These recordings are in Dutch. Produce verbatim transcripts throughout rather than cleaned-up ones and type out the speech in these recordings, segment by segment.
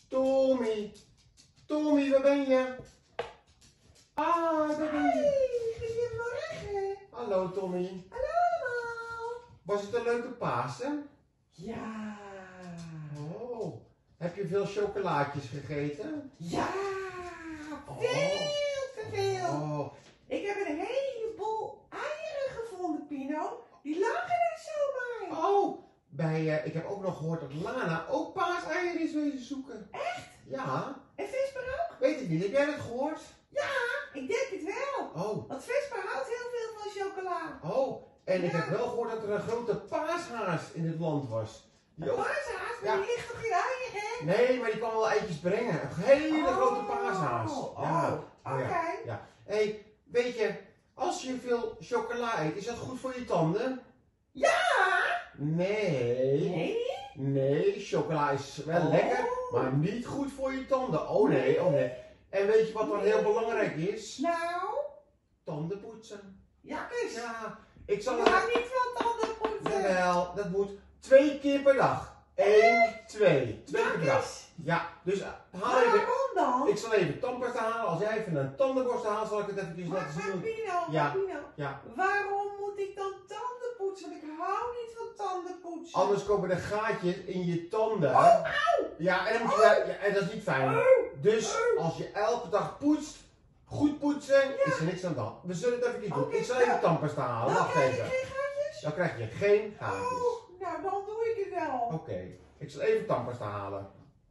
Tommy. Tommy, waar ben je? Ah, daar ben je. Hey, goedemorgen. Hallo Tommy. Hallo allemaal. Was het een leuke Pasen? Ja. Oh. Heb je veel chocolaatjes gegeten? Ja. Oh. Veel te veel. Oh. Ik heb een heleboel eieren gevonden, Pino. Die lagen er zomaar. Oh. Bij, uh, ik heb ook nog gehoord dat Lana ook paaseieren is wezen zoeken. Echt? Ja. En Vesper ook? Weet ik niet. Heb jij dat gehoord? Ja, ik denk het wel. Oh. Want Vesper houdt heel veel van chocola. Oh. En ik Ja. heb wel gehoord dat er een grote paashaas in het land was. Die Een ook... paashaas, maar Ja. die ligt toch in eieren, hè? Nee, maar die kan wel eitjes brengen. Een hele Oh. grote paashaas. Oh, Ja. oké. Oh, ja. Ja. Hé, weet je, als je veel chocola eet, is dat goed voor je tanden? Ja. Nee. Nee? Nee, chocola is wel Oh. lekker, maar niet goed voor je tanden. Oh nee, oh nee. En weet je wat dan heel belangrijk is? Nou? Tanden poetsen. Ja, dus. Ja, ik zal Ik het... hou niet van tandenpoetsen. Jawel, dat moet twee keer per dag. Eén, twee. Twee keer per dag. Dus. Ja, dus uh, haal even... Waarom dan? Ik zal even tandpasta halen. Als jij even een tandenborstel haalt, zal ik het even Maar, laten maar zien. Pino, Ja. maar Pino, Ja. waarom moet ik dan tanden poetsen? Want ik hou niet van tanden poetsen. Anders komen er gaatjes in je tanden. Oh, auw! Ja, en, dan moet je, ja, en dat is niet fijn. Oh, Dus oh. als je elke dag poetst, goed poetsen, Ja. is er niks aan de hand. We zullen het even doen. Oké, Ik zal even nou, tandpasta halen. Dan Wacht krijg ik even. geen gaatjes? Dan krijg je geen gaatjes. Oh, nou dan doe ik het wel. Oké, ik zal even tandpasta halen.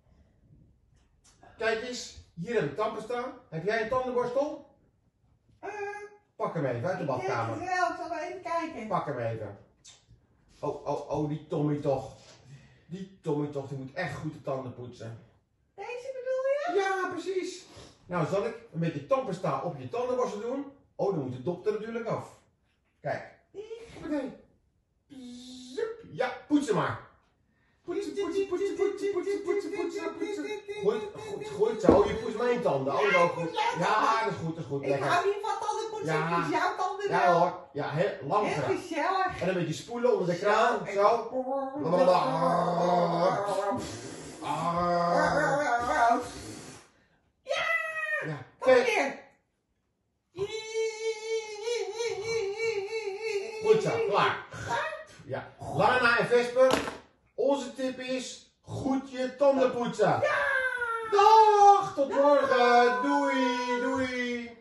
Kijk eens, hier heb ik tandpasta. Heb jij een tandenborstel? Eh, Pak hem even uit de ik denk badkamer. het wel. Ik zal wel even kijken. Pak hem even. Oh, oh, oh, die Tommy toch. Die Tommy toch, die moet echt goed de tanden poetsen. Deze bedoel je? Ja, precies. Nou, zal ik een beetje tandpasta op je tandenborstel doen? Oh, dan moet de dop er natuurlijk af. Kijk. Oké. Zup. Ja, poetsen maar. Poetsen, poetsen, poetsen, poetsen, poetsen, poetsen, poetsen, poetsen. Goed, goed, goed. Zo, je poetst mijn tanden. Oh, dat is ook goed. Ja, dat is goed, dat is goed. Ik Lekker. hou niet van tanden poetsen. Ja. Ik poets jouw tanden wel. Ja hoor. Ja, heel lang Heel graag. gezellig. En een beetje spoelen onder de kraan. Zo. Ah. Ja, Kom kijk. hier. Goed zo, klaar. Ja. Lana en Vesper, onze tip is goed je tanden poetsen. Ja! Dag, tot morgen. Doei, doei.